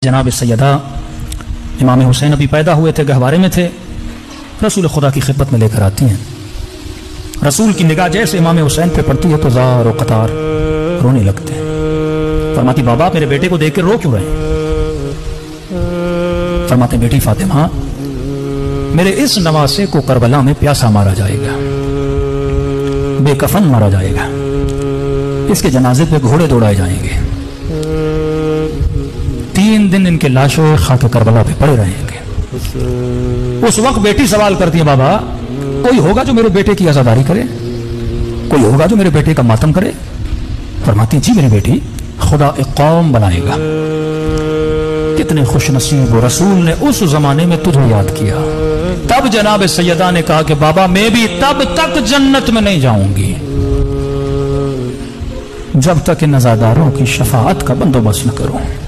जनाब सैयदा इमाम हुसैन अभी पैदा हुए थे, गहवारे में थे, रसूल खुदा की खिदमत में लेकर आती हैं। रसूल की निगाह जैसे इमाम हुसैन पे पड़ती है तो ज़ार और कतार रोने लगते हैं। फरमाती बाबा मेरे बेटे को देख कर रो क्यों रहे हैं? फरमाते बेटी फातिमा मेरे इस नवासे को करबला में प्यासा मारा जाएगा, बेकफन मारा जाएगा, इसके जनाजे पे घोड़े दौड़ाए जाएंगे, 3 दिन इनके लाशों खाके करबला पे पड़े रहेंगे। उस वक्त बेटी सवाल करती है बाबा कोई होगा जो मेरे बेटे की आजादारी करे, कोई होगा जो मेरे बेटे का मातम करे? फरमाती जी मेरी बेटी खुदा एक कौम बनाएगा। कितने खुशनसीब हो, रसूल ने उस जमाने में तुझे याद किया। तब जनाब सैयदा ने कहा कि बाबा मैं भी तब तक जन्नत में नहीं जाऊंगी जब तक इन अज़ादारों की शफाअत का बंदोबस्त न करूं।